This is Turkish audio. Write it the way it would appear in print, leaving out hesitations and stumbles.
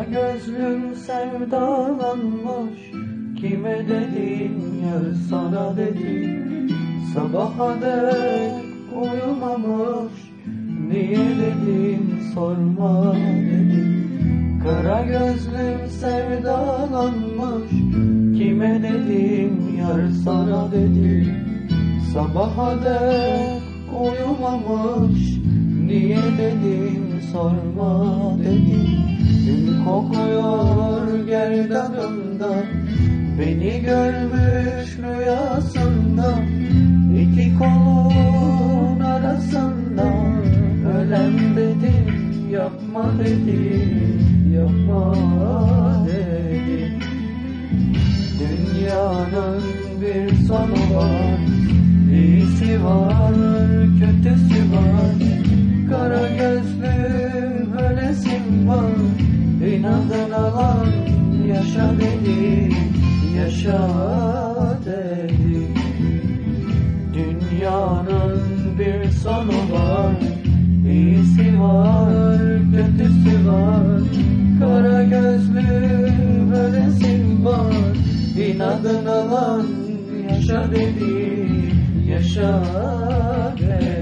gözlüm sevdalanmış, kime dedim yar sana dedim. Sabaha dek uyumamış, niye dedim sorma dedim. Kara gözlüm sevdalanmış, kime dedim yar sana dedim. Sabaha dek uyumamış, niye dedim sorma dedim. Gün kokuyor gerdanımda, beni görmüş rüyasında. İki kolun arasında ölem dedim, yapma dedim, yapma dedim. Dünyanın bir sonu var, iyisi var, kötüsü var. Kara gözlüm ölesim var, inadına lan yaşa dedim, yaşa dedim. Dünyanın bir sonu var, iyisi var, kötüsü var. Kara gözlüm ölesim var, inadına lan yaşa dedim, yaşa dedim.